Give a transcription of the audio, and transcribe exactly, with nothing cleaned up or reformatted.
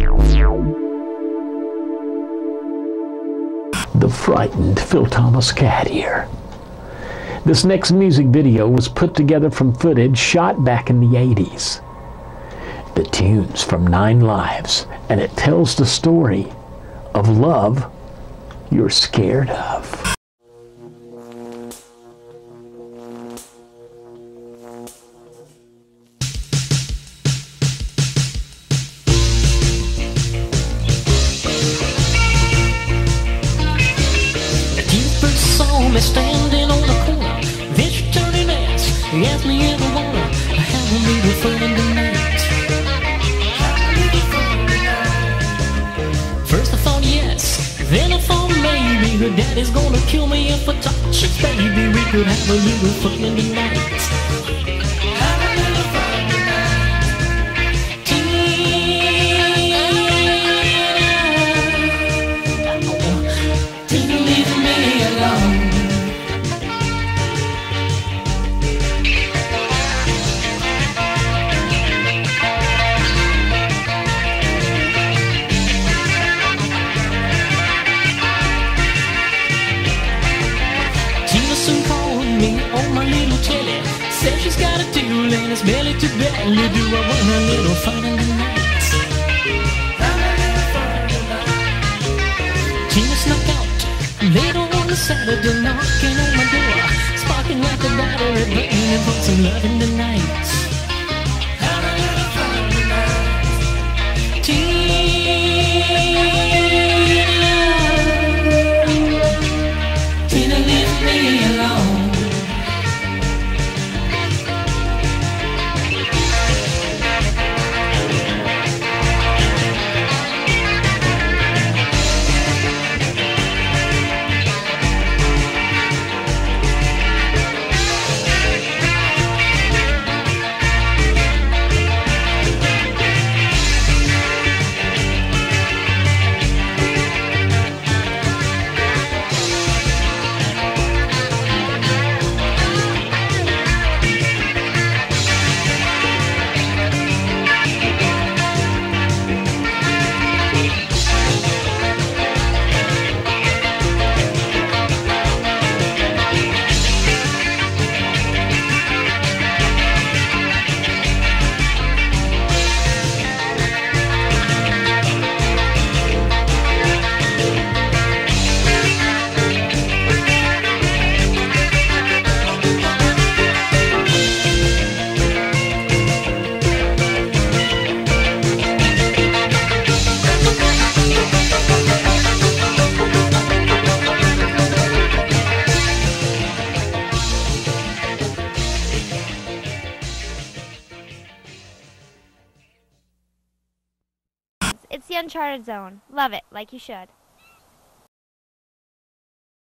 The frightened Phil Thomas Katt here. This next music video was put together from footage shot back in the eighties. The tune's from Nine Lives, and it tells the story of love you're scared of. Me standing on the corner, then she turned and asked, asked me if I wanna have a little fun tonight. First I thought yes, then I thought maybe her daddy's gonna kill me if I touch it, baby. We could have a little fun tonight. Have a little fun tonight. Tina, Tina, leave me alone. On my little telly, said she's got a deal and it's belly to belly. Do I want a little fun in the night? Tina snuck out later on the Saturday, knocking on my door, sparking like a battery, burning for some love in the night. Have a little fun tonight. Tina, Tina, leave me alone. It's the Uncharted zone. Love it, like you should.